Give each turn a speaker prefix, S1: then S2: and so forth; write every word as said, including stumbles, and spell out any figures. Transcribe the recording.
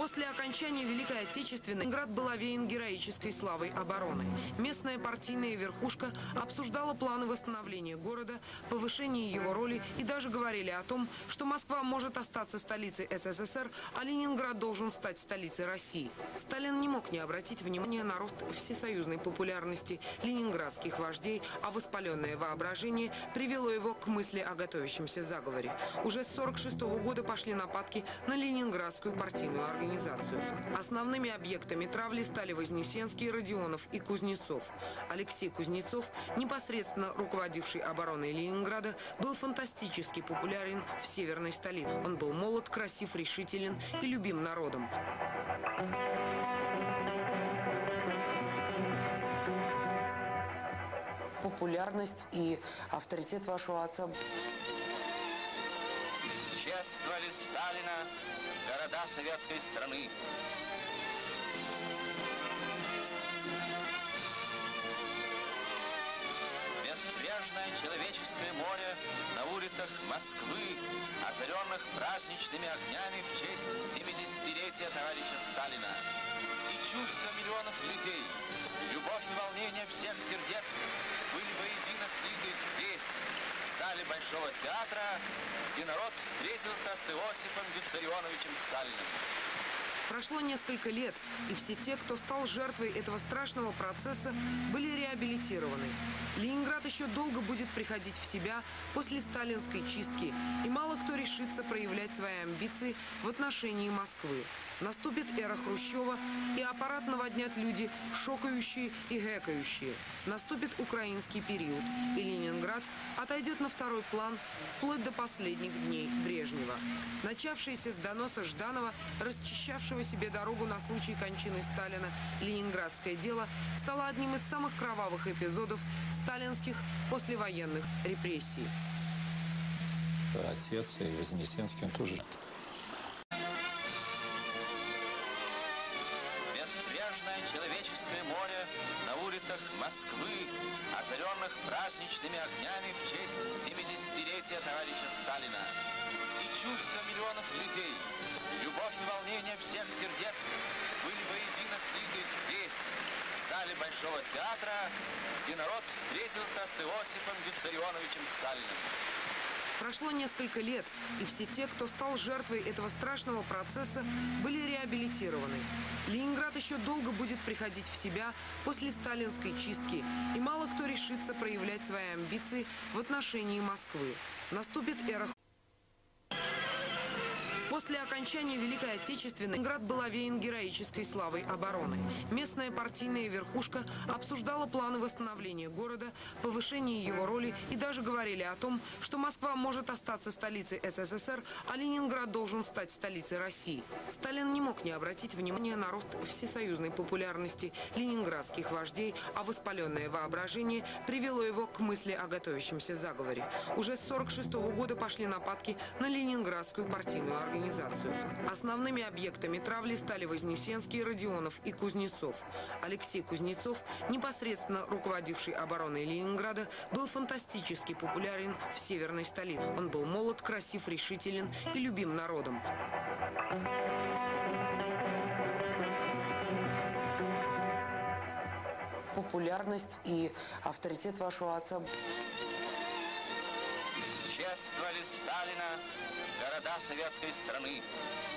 S1: После окончания Великой Отечественной Ленинград был овеян героической славой обороны. Местная партийная верхушка обсуждала планы восстановления города, повышения его роли и даже говорили о том, что Москва может остаться столицей СССР, а Ленинград должен стать столицей России. Сталин не мог не обратить внимания на рост всесоюзной популярности ленинградских вождей, а воспаленное воображение привело его к мысли о готовящемся заговоре. Уже с сорок шестого года пошли нападки на Ленинградскую партийную организацию. Основными объектами травли стали Вознесенский, Родионов и Кузнецов. Алексей Кузнецов, непосредственно руководивший обороной Ленинграда, был фантастически популярен в северной столице. Он был молод, красив, решителен и любим народом. Популярность и авторитет вашего отца.
S2: Чествовали Сталина города советской страны. Безбрежное человеческое море на улицах Москвы, озаренных праздничными огнями в честь семидесятилетия товарища Сталина. И чувства миллионов людей, любовь и волнение всех сердец были воедино слиты здесь, в зале Большого театра, где народ встретился с Иосифом Виссарионовичем Сталиным.
S1: Прошло несколько лет, и все те, кто стал жертвой этого страшного процесса, были реабилитированы. Ленинград еще долго будет приходить в себя после сталинской чистки, и мало кто решится проявлять свои амбиции в отношении Москвы. Наступит эра Хрущева, и аппарат наводнят люди шокающие и гэкающие. Наступит украинский период, и Ленинград отойдет на второй план вплоть до последних дней Брежнева. Начавшееся с доноса Жданова, расчищавшего себе дорогу на случай кончины Сталина, ленинградское дело стало одним из самых кровавых эпизодов сталинских послевоенных репрессий.
S3: Отец и Вознесенский, он тоже...
S2: Безбрежное человеческое море на улицах Москвы, озаренных праздничными огнями в честь семидесятилетия товарища Сталина. И чувства миллионов людей, любовь и волнение всех сердец были воедино слиты здесь, в зале Большого театра, где народ встретился с Иосифом Виссарионовичем Сталиным.
S1: Прошло несколько лет, и все те, кто стал жертвой этого страшного процесса, были реабилитированы. Ленинград еще долго будет приходить в себя после сталинской чистки, и мало кто решится проявлять свои амбиции в отношении Москвы. Наступит эра. После окончания Великой Отечественной Ленинград был овеян героической славой обороны. Местная партийная верхушка обсуждала планы восстановления города, повышения его роли и даже говорили о том, что Москва может остаться столицей СССР, а Ленинград должен стать столицей России. Сталин не мог не обратить внимания на рост всесоюзной популярности ленинградских вождей, а воспаленное воображение привело его к мысли о готовящемся заговоре. Уже с сорок шестого года пошли нападки на Ленинградскую партийную организацию. Основными объектами травли стали Вознесенский, Родионов и Кузнецов. Алексей Кузнецов, непосредственно руководивший обороной Ленинграда, был фантастически популярен в северной столице. Он был молод, красив, решителен и любим народом. Популярность и авторитет вашего отца.
S2: Чествовали Сталина города советской страны.